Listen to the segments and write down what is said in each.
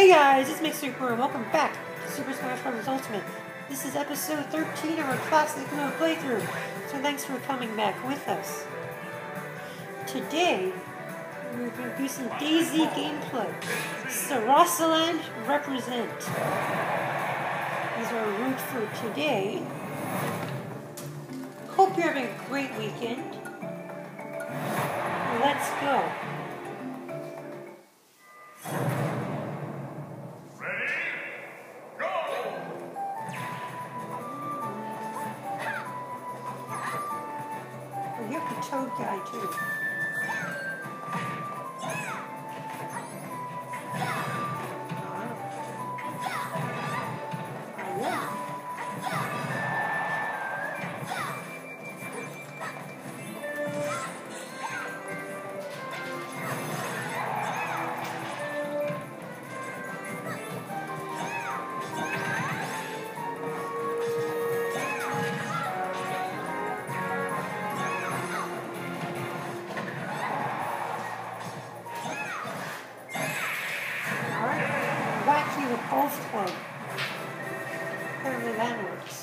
Hey guys, it's MixerCrew and welcome back to Super Smash Bros. Ultimate. This is episode 13 of our Classic Mode playthrough, so thanks for coming back with us. Today, we're going to do some DayZ gameplay. Sarasaland represent is our route for today. Hope you're having a great weekend. Let's go. Toad guy too. Golf club. Apparently that works.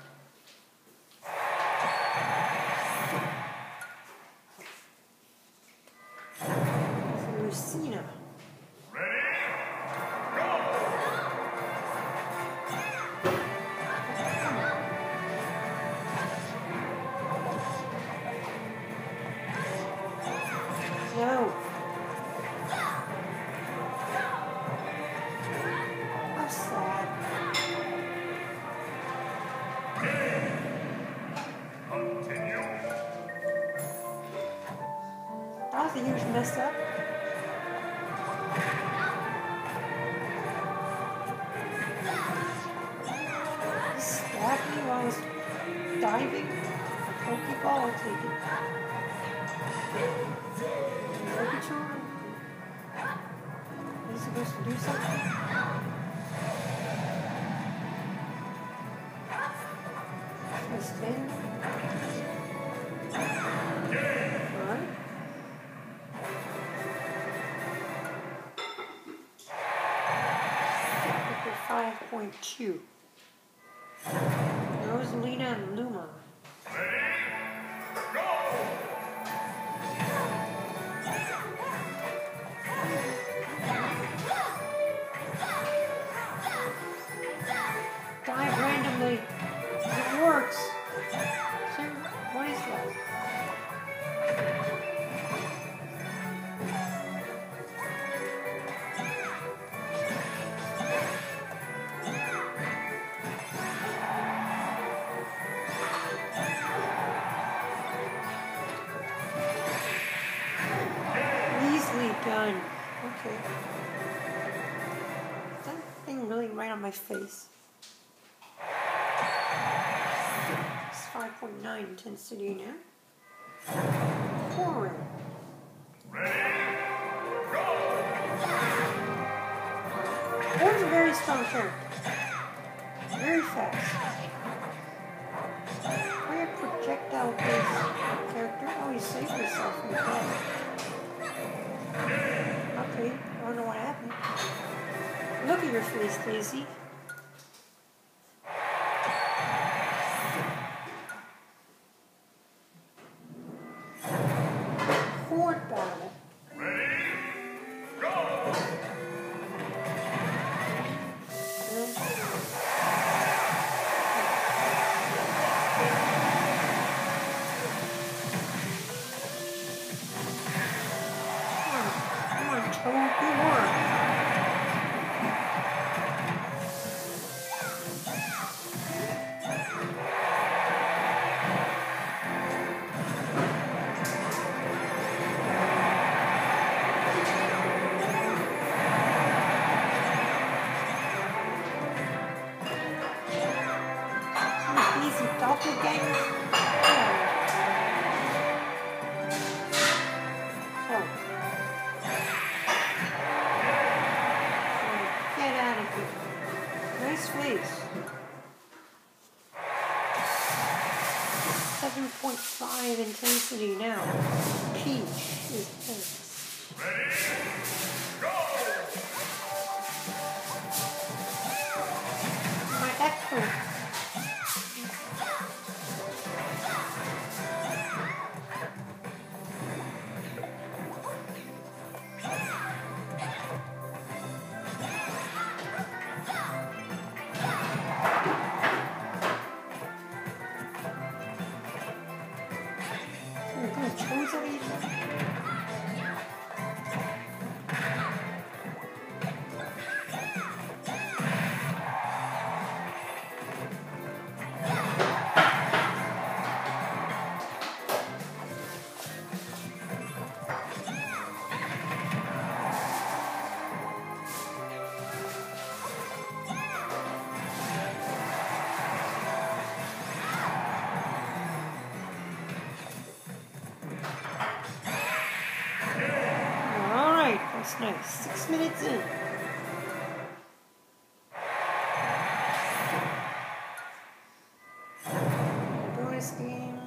Lucina. Ready? Go! No. That was a huge mess up. He stabbed me while I was diving. A Pokeball, I'll take it. Pikachu? Are you supposed to do something? Should I stand? Alright. 5.2. Rosalina and Luma. Ready? Go! Dive randomly. It works. So, what is that? Done. Okay. Is that thing really right on my face? It's 5.9 intensity now. Forward. Ready? Go! Orange is a very strong character. Very fast. Where projectile-based character? Oh, you saved yourself from death. Okay, I don't know what happened. Look at your face, Daisy. Horde battle. Ready? Go! Good work. Easy doppelganger. Oh. That's nice. 6 minutes in. Bonus game.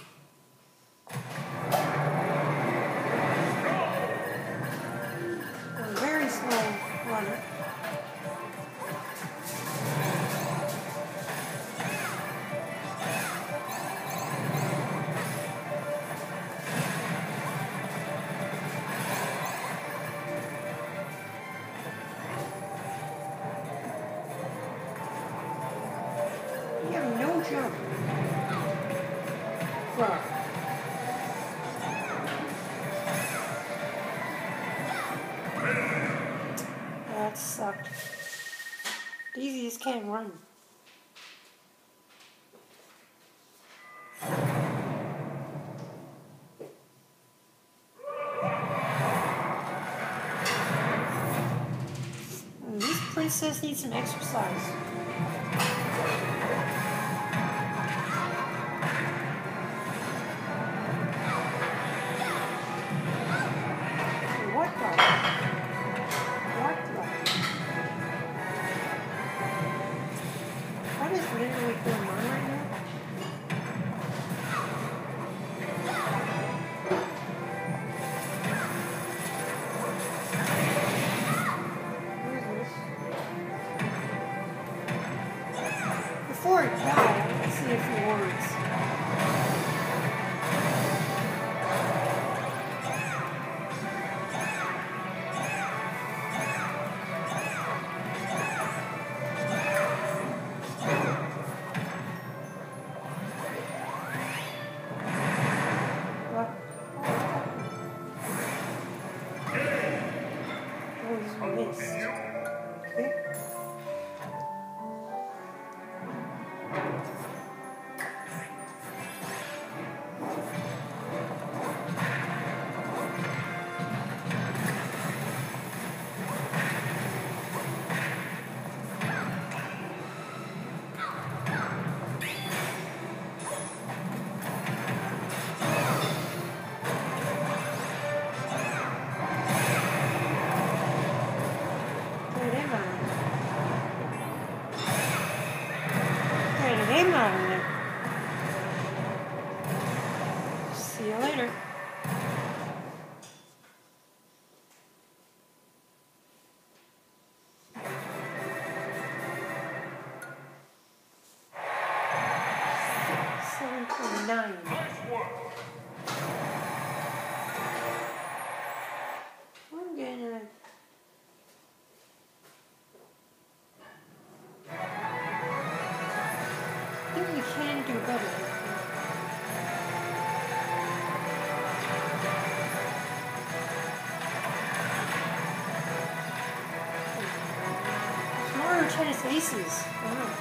A very slow runner. You have no jump. Wow. That sucked. Daisy just can't run. This princess needs some exercise. What the? What is literally going on right now? Before it died, let's see a few words. What? Oh, this is missed. Okay. See you later. $7.9. I'm gonna. I think we can do better. Mario Tennis Aces. Wow.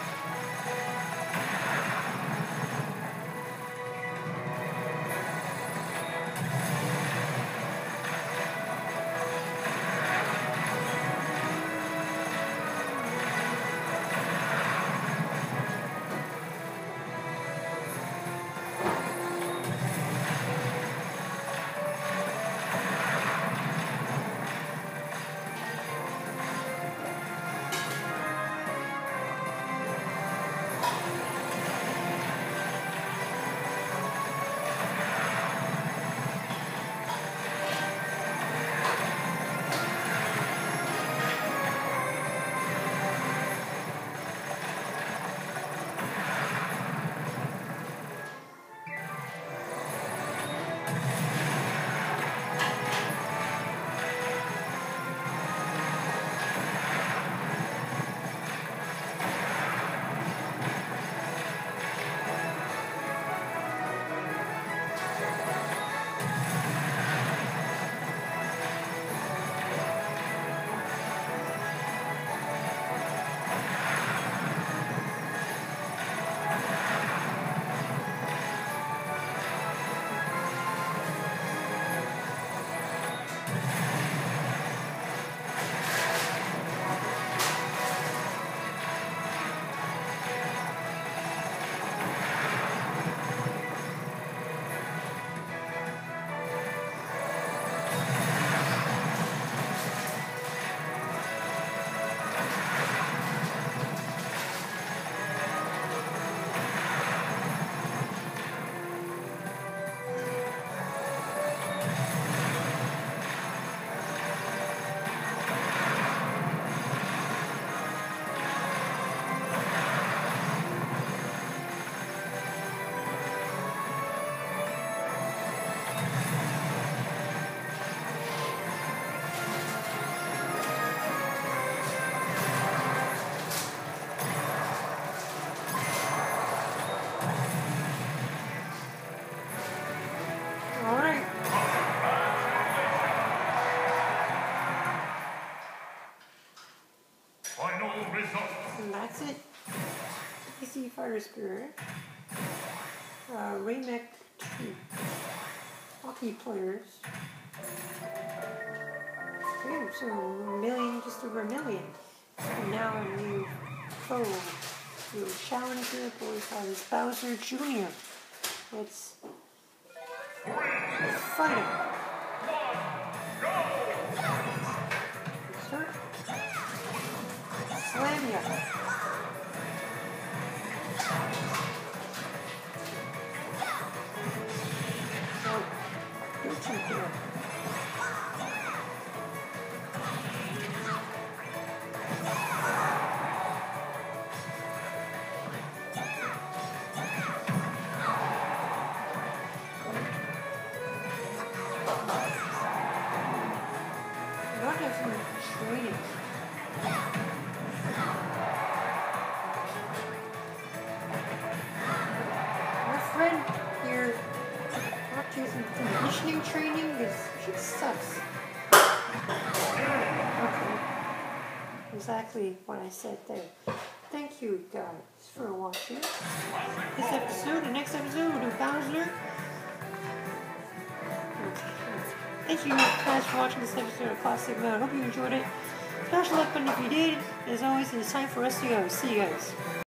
that's it. DC Fighter Spirit. Raymec 2. Hockey players. Okay, so a million, just over a million. And now a new foe. Your Challenger boys is Bowser Jr. Let's fight him. Start. Slam ya. Oh, you're too good. What is he training? My friend here not using conditioning training because she sucks. Okay. Exactly what I said there. Thank you guys for watching this episode. The next episode of Bowser. Thank you guys for watching this episode of Classic Mode. I hope you enjoyed it. Smash the like button if you did. As always, it's time for us to go. See you guys.